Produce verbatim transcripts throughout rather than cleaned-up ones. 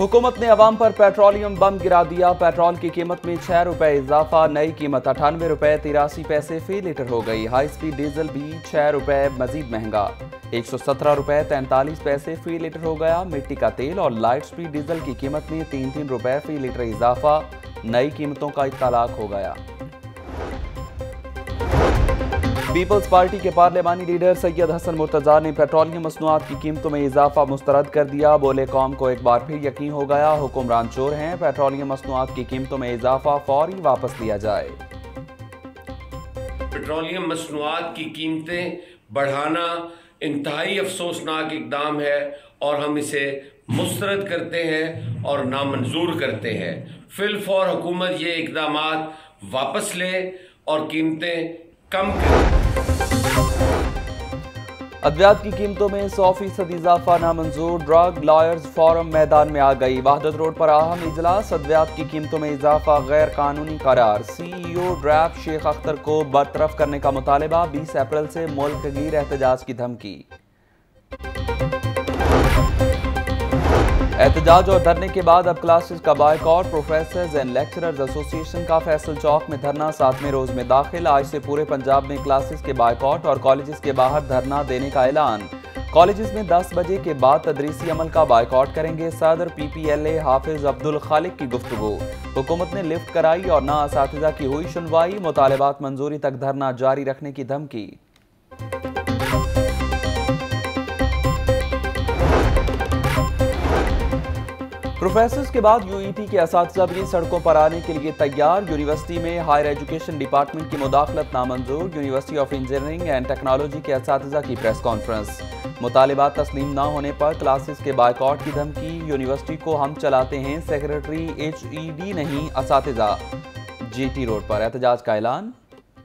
हुकूमत ने अवाम पर पेट्रोलियम बम गिरा दिया। पेट्रोल की कीमत में छह रुपए इजाफा, नई कीमत अठानवे रुपए तिरासी पैसे फी लीटर हो गई। हाई स्पीड डीजल भी छह रुपए मजीद महंगा, एक सौ सत्रह रुपए तैंतालीस पैसे फी लीटर हो गया। मिट्टी का तेल और लाइट स्पीड डीजल की कीमत में तीन तीन रुपए फी लीटर इजाफा, नई कीमतों का इत्तलाक हो गया। पीपल्स पार्टी के पार्लियामानी लीडर सैयद हसन मुर्तजा ने पेट्रोलियम मसनूआत की कीमतों में इजाफा मुस्तरद कर दिया। बोले, कौम को एक बार फिर यकीन हो गया, हुक्मरान चोर हैं। पेट्रोलियम मसनूआत की कीमतों में इजाफा फौरी वापस लिया जाए। पेट्रोलियम मसनूआत की कीमतें बढ़ाना इंतहाई अफसोसनाक इकदाम है और हम इसे मुस्तरद करते हैं और नामंजूर करते हैं। फिलफौर हुकूमत ये इकदाम वापस ले और कीमतें कम करें। अद्वियात की कीमतों में सौ फीसद इजाफा नामंजूर। ड्रग लॉयर्स फोरम मैदान में आ गई। वहदत रोड पर अहम इजलास। अद्वियात की कीमतों में इजाफा गैर कानूनी करार। सीईओ ड्रैप शेख अख्तर को बरतरफ करने का मुतालबा। बीस अप्रैल से मुल्क गिर एहतजाज की धमकी। एहतजाज और धरने के बाद अब क्लासेस का boycott. Professors and lecturers association का फैसल चौक में धरना सातवें रोज में दाखिल। आज से पूरे पंजाब में क्लासेस के बायकॉट और कॉलेजेस के बाहर धरना देने का ऐलान। कॉलेजेस में दस बजे के बाद तदरीसी अमल का बायकॉट करेंगे। सदर पीपीएलए हाफिज अब्दुल खालिक की गुफ्तगू। हुकूमत ने लिफ्ट कराई और ना असातिज़ा की हुई सुनवाई। मुतालबात मंजूरी तक धरना जारी रखने की धमकी। प्रोफेसर्स के बाद यूईटी के असातिज़ा भी सड़कों पर आने के लिए तैयार। यूनिवर्सिटी में हायर एजुकेशन डिपार्टमेंट की मुदाखलत नामंजूर। University of engineering and technology के असातिज़ा की प्रेस कॉन्फ्रेंस। मुतालिबात तस्लीम न होने पर क्लासेस के बायकॉट की धमकी। यूनिवर्सिटी को हम चलाते हैं, सेक्रेटरी एचईडी नहीं असातिज़ा। जीटी रोड पर एहतजाज का ऐलान।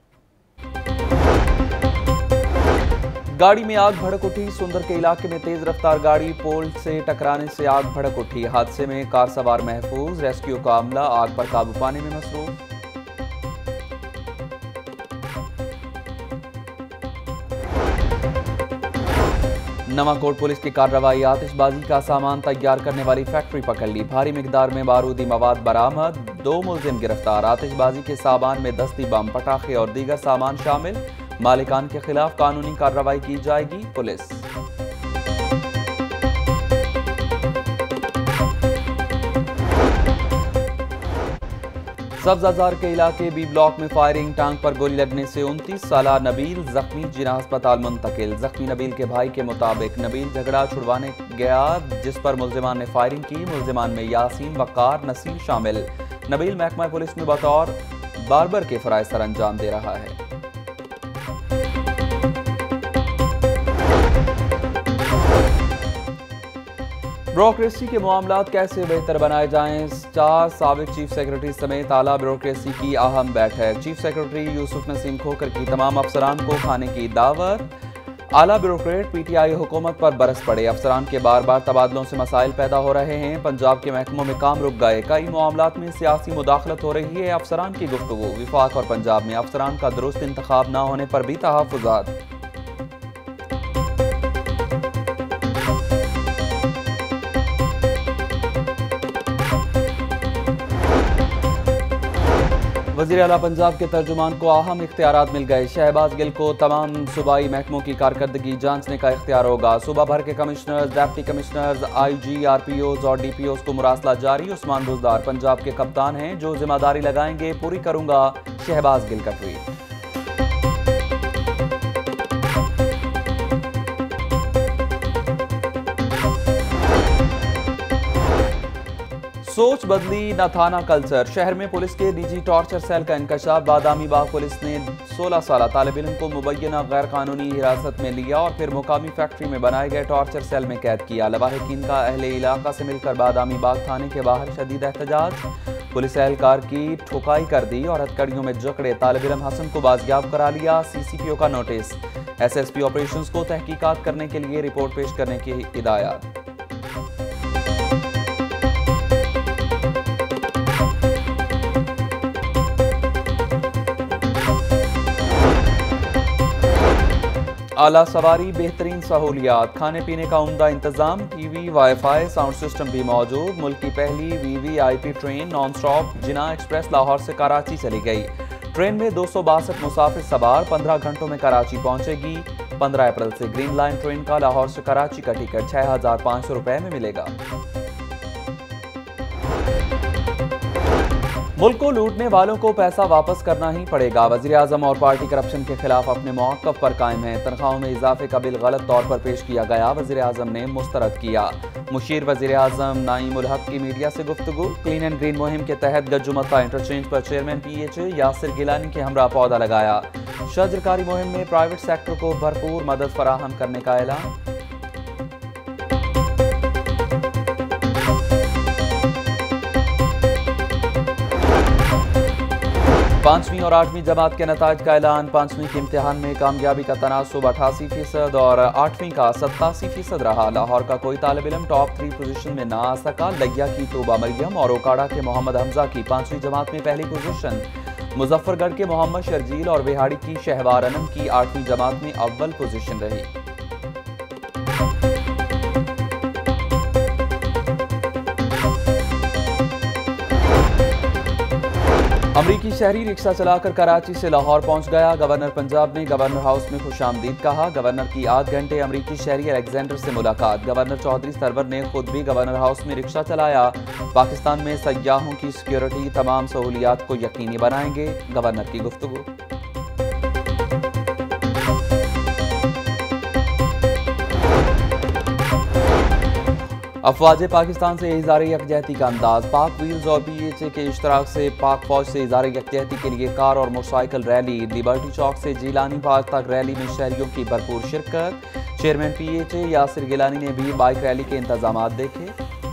गाड़ी में आग भड़क उठी। सुंदर के इलाके में तेज रफ्तार गाड़ी पोल से टकराने से आग भड़क उठी। हादसे में कार सवार महफूज। रेस्क्यू का अमला आग पर काबू पाने में मसरूफ। नवाकोट पुलिस की कार्रवाई। आतिशबाजी का सामान तैयार करने वाली फैक्ट्री पकड़ ली। भारी मिकदार में बारूदी मवाद बरामद। दो मुलजिम गिरफ्तार। आतिशबाजी के सामान में दस्ती बम, पटाखे और दीगर सामान शामिल। मालिकान के खिलाफ कानूनी कार्रवाई की जाएगी। पुलिस सब्जाजार के इलाके बी ब्लॉक में फायरिंग। टांग पर गोली लगने से उनतीस साल नबील जख्मी, जिला अस्पताल मुंतकिल। जख्मी नबील के भाई के मुताबिक नबील झगड़ा छुड़वाने गया जिस पर मुल्जिमान ने फायरिंग की। मुल्जिमान में यासीन, वकार, नसीर शामिल। नबील महकमा पुलिस में बतौर बार्बर के फराइज सर अंजाम दे रहा है। ब्यूरोक्रेसी के मामलात कैसे बेहतर बनाए जाएं। चार साबिक चीफ सेक्रेटरी समेत आला ब्यूरोक्रेसी की अहम बैठक। चीफ सेक्रेटरी यूसुफ नसीम खोकर की तमाम अफसरान को खाने की दावत। आला ब्यूरोक्रेट पीटीआई हुकूमत पर बरस पड़े। अफसरान के बार बार तबादलों से मसाइल पैदा हो रहे हैं। पंजाब के महकमों में काम रुक गए। कई मामलात में सियासी मुदाखलत हो रही है। अफसरान की गुफ्तगू। विफाक और पंजाब में अफसरान का दुरुस्त इंतखाब न होने पर भी तहफ़्फ़ुज़ात। वज़ीर आला पंजाब के तर्जुमान को अहम इख्तियारात मिल गए। शहबाज गिल को तमाम सूबाई महकमों की कारकर्दगी जांचने का इख्तियार होगा। सूबा भर के commissioners, deputy commissioners, IG, RPOs और डीपीओज को मुरासला जारी। उस्मान बुज़दार पंजाब के कप्तान हैं, जो जिम्मेदारी लगाएंगे पूरी करूंगा। शहबाज गिल का ट्वीट। सोच बदली न थाना कल्चर। शहर में पुलिस के निजी टॉर्चर सेल का इंकशाफ। बादामी बाग पुलिस ने सोलह साल तालिब इल्म को मुबैना गैर कानूनी हिरासत में लिया और फिर मुकामी फैक्ट्री में बनाए गए टॉर्चर सेल में कैद किया। लवाहिकीन का अहले इलाका से मिलकर बादामी बाग थाने के बाहर शदीद एहतजाज। पुलिस एहलकार की ठुकाई कर दी और हथकड़ियों में जकड़े तालिब इल्म हसन को बाजियाब करा लिया। सीसीपीओ का नोटिस। एसएसपी ऑपरेशंस को तहकीकात करने के लिए रिपोर्ट पेश करने की हिदायत। आला सवारी, बेहतरीन सहूलियात, खाने पीने का उम्दा इंतजाम, टीवी, वाईफाई, साउंड सिस्टम भी मौजूद। मुल्क की पहली VVIP train non stop Jinnah express Lahore से कराची चली गई। ट्रेन में दो सौ बासठ मुसाफिर सवार पंद्रह घंटों में कराची पहुंचेगी। पंद्रह अप्रैल से ग्रीन लाइन ट्रेन का लाहौर से कराची का टिकट छह हजार पाँच सौ रुपए में मिलेगा। मुल्क को लूटने वालों को पैसा वापस करना ही पड़ेगा। वज़ीर आज़म और पार्टी करप्शन के खिलाफ अपने मौक़िफ़ पर कायम है। तनख्वाहों में इजाफे का बिल गलत तौर पर पेश किया गया, वज़ीर आज़म ने मुस्तरद किया। मुशीर वज़ीर आज़म नाईमुल हक की मीडिया से गुफ्तगू। क्लीन एंड ग्रीन मुहिम के तहत गज्जुमता इंटरचेंज पर chairman P H A Yasir Gilani के हमरा पौधा लगाया। शजरकारी मुहिम में प्राइवेट सेक्टर को भरपूर मदद फराहम करने का ऐलान। पांचवीं और आठवीं जमात के नताज का ऐलान। पांचवीं के इम्तिहान में कामयाबी का तनासुब अठासी फीसद और आठवीं का सत्तासी फीसद रहा। लाहौर का कोई तालिब इल्म टॉप थ्री पोजीशन में ना आ सका। लिया की तोबा मरियम और ओकाड़ा के मोहम्मद हमजा की पांचवीं जमात में पहली पोजीशन। मुजफ्फरगढ़ के मोहम्मद शर्जील और बिहाड़ी की शहवार अनम की आठवीं जमात में अव्वल पोजीशन रही। अमरीकी शहरी रिक्शा चलाकर कराची से लाहौर पहुंच गया। गवर्नर पंजाब ने गवर्नर हाउस में खुशामदीद कहा। गवर्नर की आध घंटे अमरीकी शहरी अलेक्जेंडर से मुलाकात। गवर्नर चौधरी सरवर ने खुद भी गवर्नर हाउस में रिक्शा चलाया। पाकिस्तान में सयाहों की सिक्योरिटी तमाम सहूलियात को यकीनी बनाएंगे, गवर्नर की गुफ्तगू। अफवाज पाकिस्तान से इज़हार यकजहती का अंदाज। पाक व्हील्स और पी एच ए के इश्तराक से पाक फौज से इज़हार यकजहती के लिए कार और मोटरसाइकिल रैली। लिबर्टी चौक से जीलानी पार्क तक रैली में शहरियों की भरपूर शिरकत। Chairman P H A Yasir Gilani ने भी बाइक रैली के इंतजाम देखे।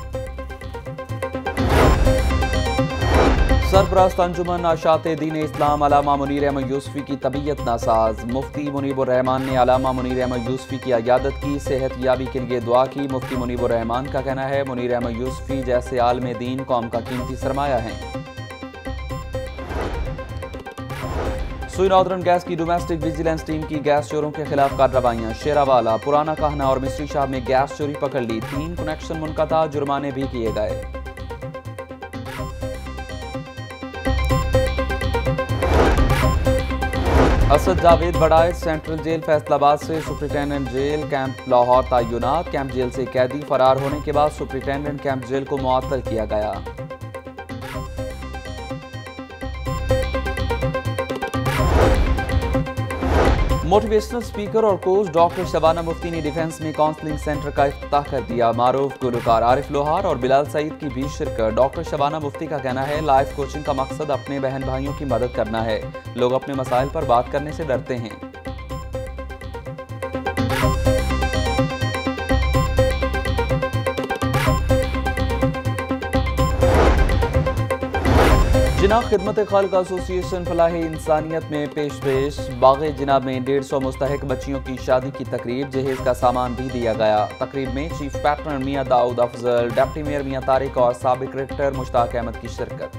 सरपरस्त अंजुमन आशाते दीन इस्लाम अलामा मुनीर अहमद यूसुफी की तबीयत नासाज। मुफ्ती मुनीबुर रहमान ने अलामा मुनीर अहमद यूसुफी की अयादत की, सेहत याबी के लिए दुआ की। मुफ्ती मुनीबुर रहमान का कहना है मुनीर अहमद यूसुफी जैसे आलम दीन कौम का कीमती सरमाया है। सुई नॉर्दर्न गैस की डोमेस्टिक विजिलेंस टीम की गैस चोरों के खिलाफ कार्रवाइयां। शेरावाला, पुराना कहना और मिस्री शाह में गैस चोरी पकड़ ली। तीन कनेक्शन मुनक़ता, जुर्माने भी किए गए। असद जावेद बड़ाइच सेंट्रल जेल फैसलाबाद से सुप्रिंटेंडेंट जेल कैंप लाहौर तयनात। कैंप जेल से कैदी फरार होने के बाद सुप्रिंटेंडेंट कैंप जेल को मुअत्तल किया गया। मोटिवेशनल स्पीकर और कोच डॉक्टर शबाना मुफ्ती ने डिफेंस में काउंसलिंग सेंटर का इफ्तिताह कर दिया। मारूफ गुलकार आरिफ लोहार और बिलाल सईद की भी शिरकत। डॉक्टर शबाना मुफ्ती का कहना है लाइफ कोचिंग का मकसद अपने बहन भाइयों की मदद करना है। लोग अपने मसाइल पर बात करने से डरते हैं। जिना खिदमत खालिक एसोसिएशन फलाह इंसानियत में पेश पेश। बाग़े जिना में डेढ़ सौ मुस्तहिक बच्चियों की शादी की तकरीब, जहेज का सामान भी दिया गया। तकरीब में chief patron Mian Daud Afzal, deputy mayor Mian Tariq और साबिक क्रिकेटर मुश्ताक अहमद की शिरकत।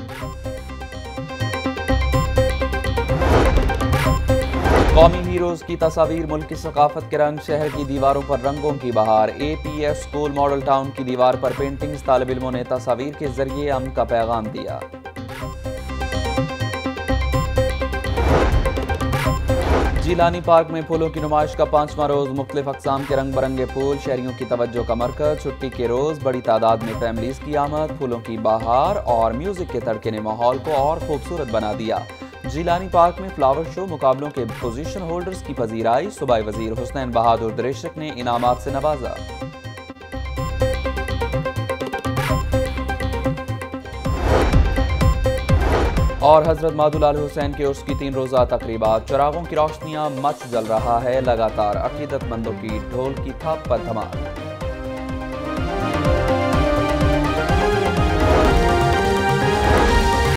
कौमी हीरोज की तस्वीर, मुल्क की सकाफत के रंग, शहर की दीवारों पर रंगों की बहार। A P S school model town की दीवार पर पेंटिंग्स, तालिब इल्मों ने तस्वीर के जरिए अमन का पैगाम दिया। जीलानी पार्क में फूलों की नुमाइश का पांचवा रोज। मुख्तलिफ अक़साम के रंग बिरंगे फूल शहरियों की तवज्जो का मरकज। छुट्टी के रोज बड़ी तादाद में फैमिलीज की आमद। फूलों की बहार और म्यूजिक के तड़के ने माहौल को और खूबसूरत बना दिया। जीलानी पार्क में फ्लावर शो, मुकाबलों के पोजीशन होल्डर्स की पजीराई। सूबाई वजीर हुसैन बहादुर दरेशक ने इनामात से नवाजा। और हजरत मादुल आल हुसैन के उर्स की तीन रोजा तकरीबात। चिरागों की रोशनियां मच जल रहा है लगातार। अकीदतमंदों की ढोल की थप पर धमाल।